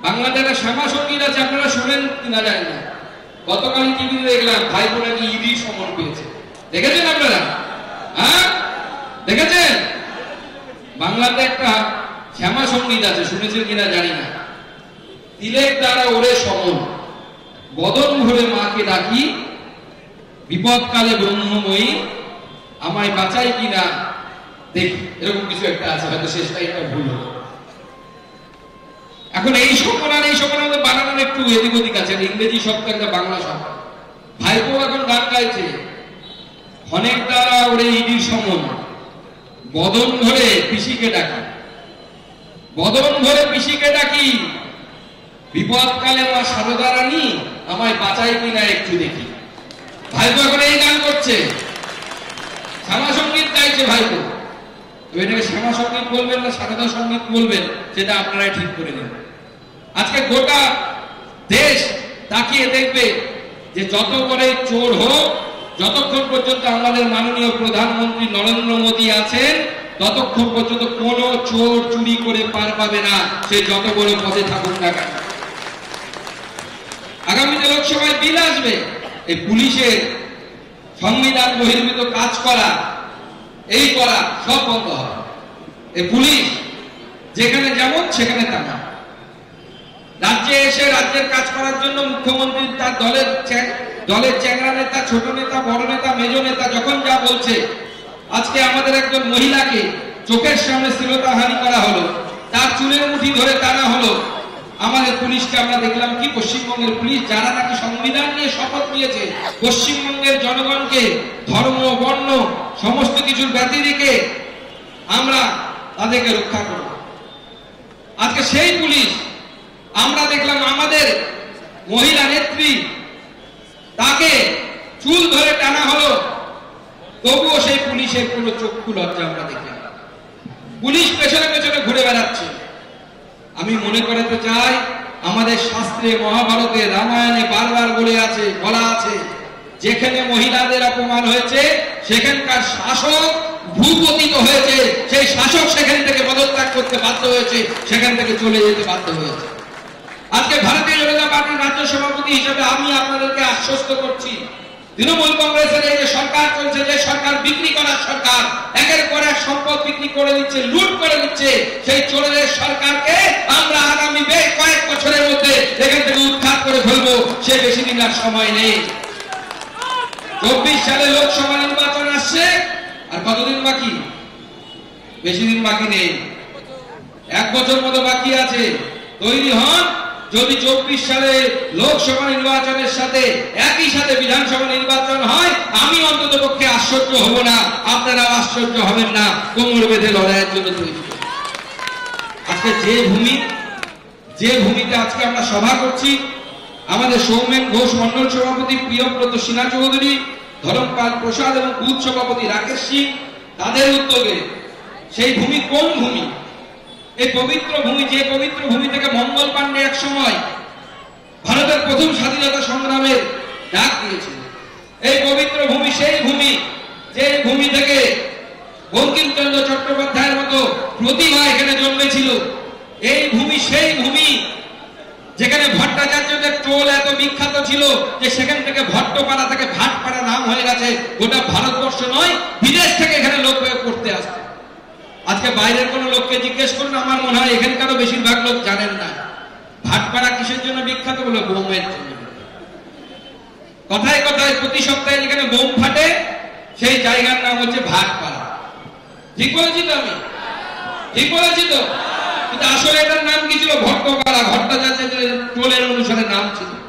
বাংলাদেশে শ্যামা সঙ্গীত আছে, আপনারা শুনেন কিনা জানি না। গতকাল টিভিতে দেখলাম ভাইপো নাকি ইডি সমন পেয়েছে, দেখেছেন আপনারা? হ্যাঁ দেখেছেন? বাংলাতে একটা শ্যামা সঙ্গীত আছে, শুনেছেন কিনা জানি না। তিলেক দ্বারা ওরে সমন, বদন ভরে মাকে ডাকি, বিপদকালে ব্রহ্মময়ী আমায় বাঁচাই কিনা দেখি, এরকম কিছু একটা আছে, হয়তো শেষটা একটা ভুল হলো। এখন এই সমন আর এই সমন আমাদের বানানোর একটু এদিক ওদিক আছে, ইংরেজি শব্দ একটা বাংলা শব্দ। ভাইপো এখন গান গাইছে, অনেক দ্বারা ওরে ইডির সমন, বদন ভরে পিসিকে ডাকি, বদন ভরে পিসিকে ডাকি, বিপদকালে মা সারদা রানী আমায় বাঁচাই কিনা একটু দেখি। ভাইপো এখন এই গান করছে, শ্যামা সঙ্গীত গাইছে ভাইপো। এটাকে শ্যামা সঙ্গীত বলবেন না সারদা সঙ্গীত বলবেন, সেটা আপনারাই ঠিক করে নেন। আজকে গোটা দেশ তাকিয়ে দেখবে যে যত বড় চোর হোক, যতক্ষণ পর্যন্ত আমাদের মাননীয় প্রধানমন্ত্রী নরেন্দ্র মোদী আছেন, ততক্ষণ পর্যন্ত কোন চোর চুরি করে পার পাবে না, সে যত বড় পদে থাকুক না কেন। আগামীতে লোকসভায় বিল আসবে, এই পুলিশের সংবিধান বহির্ভূত কাজ করা, এই করা সব বন্ধ হবে। এই পুলিশ যেখানে যেমন সেখানে তেমন, রাজ্যে এসে রাজ্যের কাজ করার জন্য মুখ্যমন্ত্রী তার দলের চ্যাংড়া নেতা, ছোট নেতা, বড় নেতা, মেজ নেতা যখন যা বলছে। আজকে আমাদের একজন মহিলাকে চোখের সামনে শ্লীলতাহানি করা হলো, তার চুলের মুঠি ধরে টানা হলো। আমাদের পুলিশকে আমরা দেখলাম কি, পশ্চিমবঙ্গের পুলিশ যারা নাকি সংবিধান নিয়ে শপথ নিয়েছে, পশ্চিমবঙ্গের জনগণকে ধর্ম বর্ণ সমস্ত কিছুর ব্যতি রেখে আমরা তাদেরকে রক্ষা করব। আজকে সেই পুলিশ আমরা দেখলাম আমাদের মহিলা নেত্রী, তাকে চুল ধরে টানা হলো, তবুও সেই পুলিশের কোনো চক্ষু লজ্জা আমরা দেখলাম। পুলিশ পেছনে পেছনে ঘুরে বেড়াচ্ছে। আমি মনে করতে চাই, আমাদের শাস্ত্রে, মহাভারতে, রামায়ণে বারবার বলা আছে, যেখানে মহিলাদের অপমান হয়েছে সেখানকার শাসক ভূপতিত হয়েছে, সেই শাসক সেখান থেকে পদত্যাগ করতে বাধ্য হয়েছে, সেখান থেকে চলে যেতে বাধ্য হয়েছে। আজকে ভারতীয় জনতা পার্টির রাজ্য সভাপতি হিসেবে আমি আপনাদেরকে আশ্বস্ত করছি, তৃণমূল কংগ্রেসের এই যে সরকার চলছে, যে সরকার বিক্রি করার সরকার, একের পর এক সম্পদ বিক্রি করে দিচ্ছে, লুট করে দিচ্ছে, সেই চোরের সরকারকে আমরা আগামী বেশ কয়েক বছরের মধ্যে এখান থেকে উৎখাত করে ফেলবো। সে বেশি দিন আর সময় নেই। 24 সালে লোকসভা নির্বাচন আসছে, আর কতদিন বাকি? বেশি দিন বাকি নেই, 1 বছর মতো বাকি আছে। তৈরি হন, যদি 24 সালে লোকসভা নির্বাচনের সাথে একই সাথে বিধানসভা নির্বাচন হয়, আমি অন্তত পক্ষে আশ্চর্য হব না, আপনারা আশ্চর্য হবেন না। কোমর বেঁধে লড়াইয়ের জন্য তৈরি। আজকে যে ভূমিতে আজকে আমরা সভা করছি, আমাদের সৌমেন ঘোষ মন্ডল সভাপতি, প্রিয়ব্রত সিনহা চৌধুরী, ধরমপাল প্রসাদ এবং বুথ সভাপতি রাকেশ সিং, তাদের উদ্যোগে সেই ভূমি কোন ভূমি? এই পবিত্র ভূমি, যে পবিত্র ভূমি থেকে মঙ্গল পাণ্ডে এক সময় ভারতের প্রথম স্বাধীনতা সংগ্রামের ডাক দিয়েছিল। এই পবিত্র ভূমি সেই ভূমি, যে ভূমি থেকে বঙ্কিমচন্দ্র চট্টোপাধ্যায়ের মতো প্রতিভা এখানে জন্মেছিল। এই ভূমি সেই ভূমি যেখানে ভট্টাচার্যদের টোল এত বিখ্যাত ছিল যে সেখান থেকে ভট্টপাড়া থেকে ভাটপাড়া নাম হয়ে গেছে। গোটা ভারতবর্ষ নয়, বিদেশ থেকে এখানে লোক পড়তে আসছে। আজকে বাইরের কোন লোককে জিজ্ঞেস করুন, আমার মনে হয় এখানকারও বেশিরভাগ লোক জানেন না ভাটপাড়া কিসের জন্য বিখ্যাত, বলে বোমের জন্য। কথায় কথায় প্রতি সপ্তাহে যেখানে বোম ফাটে, সেই জায়গার নাম হচ্ছে ভাটপাড়া। ঠিক বলেছি তো? আমি ঠিক বলেছি তো? কিন্তু আসলে এটার নাম কি ছিল? ভট্টপাড়া। ভট্টাচার্যের টোলের অনুসারে নাম ছিল।